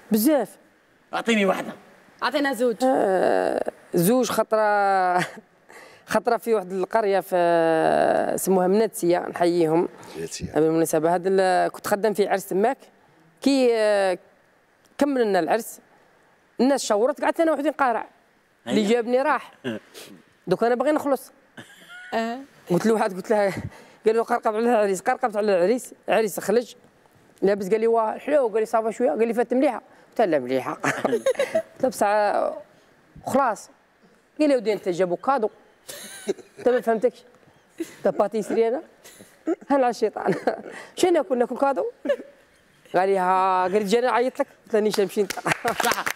بزاف. اعطيني واحده. اعطينا زوج. زوج خطره في واحد القريه في سموها مناتسيه، نحييهم بالمناسبه. هذا كنت خدام في عرس تماك، كي كمل لنا العرس الناس شاورت، قعدت انا وحدي نقارع. اللي جابني راح، دوك انا باغي نخلص. قلت له قال له قرقبت على العريس، قرقبت على العريس، العريس خرج لابس، قال لي واه حلو، قال لي صافا شويه، قال لي فات مليحه، قلت له لا مليحه. قلت له بصح وخلاص. قال لي ودي انت جابوا كادو، انت ما فهمتكش، انت باتيسري انا على الشيطان. شنو ناكل كادو؟ قال لي ها، قال لي جاني عيط لك، قلت له نيش نمشي انت. صح.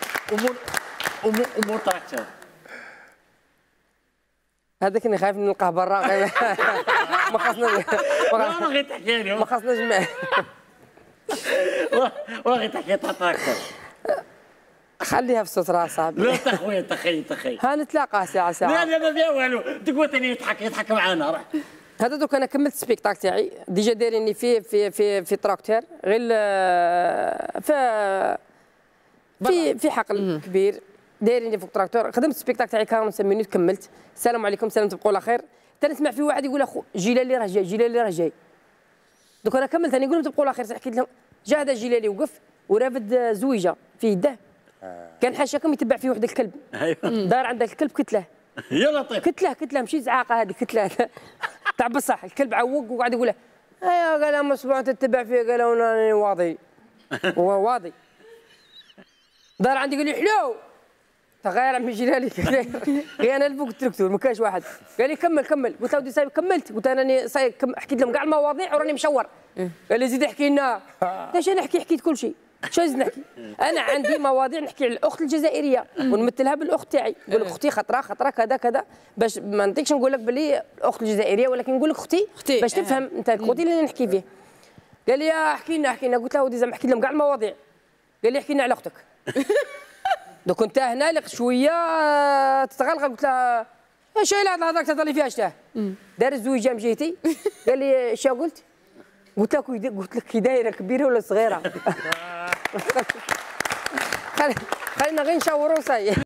امور تراكتور هذاك اللي خايف نلقاه برا. ما خاصناش باغي تحكي لي، ما خاصناش معاه. باغي تحكي تراكتور. خليها في سترة صاحبي. لا تخويا تخي هنتلاقى ساعة. لا ما فيها والو، تقول ثاني يضحك معانا. راح هذا دوك انا كملت السبيكتاك تاعي ديجا، دايريني في تراكتور غير في حقل كبير، دايريني فوق تراكتور. خدمت السبيكتاك تاعي 45 مينوت، كملت. السلام عليكم، سلام، تبقوا على خير. تنسمع في واحد يقول اخو جيلالي راه جاي، جيلالي راه جاي. دوك انا كملت، انا نقول لهم تبقوا على خير. حكيت لهم جا هذا جيلالي وقف ورافد زويجه في يده، كان حاشاكم يتبع فيه واحد الكلب. دار عندك الكلب كتله. يا لطيف. كتله ماشي زعاقه، هذه كتله تاع بصح. الكلب عوق وقاعد يقول له ايا، قال لهم اسبوع تتبع فيه، قال له انا واضي. هو واضي. دار عندي قال لي حلو، تغير عمي جيلالي. غير انا الفوق التركتور ما كانش واحد. قال لي كمل. قلت له ودي صايب، كملت. قلت انا راني صايب، حكيت لهم كاع المواضيع وراني مشور. قال لي زيد احكي لنا. ليش انا حكيت كل شيء، شو زيد نحكي؟ انا عندي مواضيع نحكي على الاخت الجزائريه ونمثلها بالاخت تاعي، نقول لك اختي خطره كذا باش ما نطيقش نقول لك باللي الاخت الجزائريه، ولكن نقول لك اختي باش تفهم انت الكوتي اللي نحكي فيه. قال لي احكي لنا. قلت له ودي زعما حكيت لهم كاع المواضيع. قال لي احكي لنا على اختك. دوك انت هنا لك شويه تتغلغل. قلت له اش هي هذاك تهضري فيها شتاه؟ دار الزويجه مجيتي. قال لي اش قلت؟ قلت لك كي دايره كبيره ولا صغيره؟ خلينا غير نشاوروا صاي.